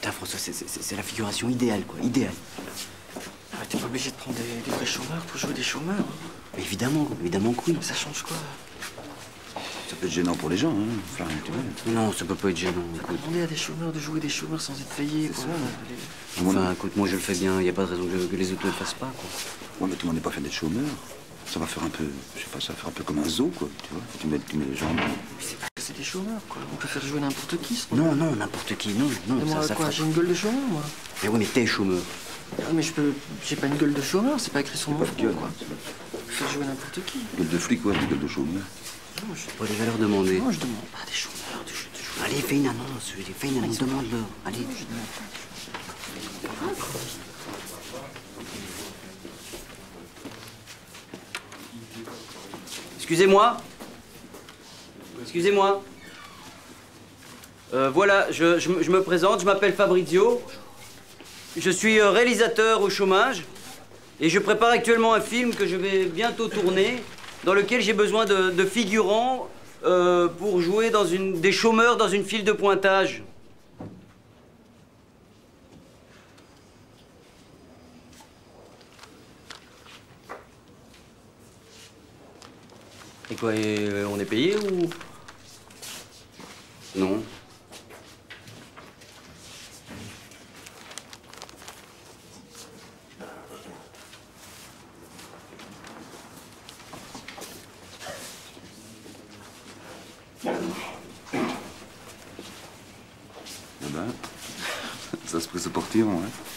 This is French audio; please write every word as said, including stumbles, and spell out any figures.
Putain, François, c'est la figuration idéale, quoi, idéale. Ah, t'es pas obligé de prendre des, des vrais chômeurs pour jouer des chômeurs. Hein. Mais évidemment, évidemment que oui. Mais ça change quoi? Ça peut être gênant pour les gens, hein. Enfin, tu vois. Non, ça peut pas être gênant, écoute. Demander à des chômeurs de jouer des chômeurs sans être payés, quoi. Ça, enfin, écoute, moi je le fais bien, y a pas de raison que, que les autres ne le fassent pas, quoi. Ouais, mais tout le monde n'est pas fait d'être chômeur. Ça va faire un peu, je sais pas, ça va faire un peu comme un zoo, quoi, tu vois. Tu mets, tu mets les gens... C'est pas que c'est des chômeurs, quoi. On peut faire jouer n'importe qui, ce Non, non, n'importe qui, non, non. Et moi, ça, ça quoi, fera... j'ai une gueule de chômeur, moi. Mais oui, mais t'es chômeur. Ah, mais je peux... J'ai pas une gueule de chômeur, c'est pas écrit sur mon front, quoi. Faire jouer n'importe qui. Gueule de flic, quoi, des gueules de chômeur. Non, je... Bon, allez, va leur demander. Non, je demande pas des chômeurs, des chômeurs. Allez, fais une annonce, fais une annonce, demande-leur. Allez. Non, je demande pas. Excusez-moi. Excusez-moi. Euh, voilà, je, je, je me présente, je m'appelle Fabrizio. Je suis euh, réalisateur au chômage. Et je prépare actuellement un film que je vais bientôt tourner, dans lequel j'ai besoin de, de figurants euh, pour jouer dans une, des chômeurs dans une file de pointage. Et quoi, et, euh, on est payé ou... Non. Eh ben, ça se peut se porter, hein.